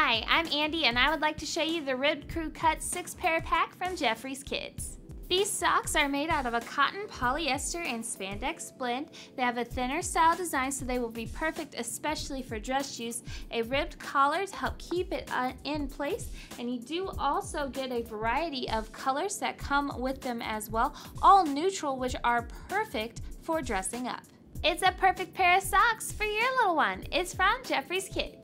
Hi, I'm Andy and I would like to show you the Ribbed Crew Cut 6-pair pack from Jefferies Kids. These socks are made out of a cotton, polyester, and spandex blend. They have a thinner style design so they will be perfect especially for dress shoes, a ribbed collar to help keep it in place, and you do also get a variety of colors that come with them as well, all neutral, which are perfect for dressing up. It's a perfect pair of socks for your little one. It's from Jefferies Kids.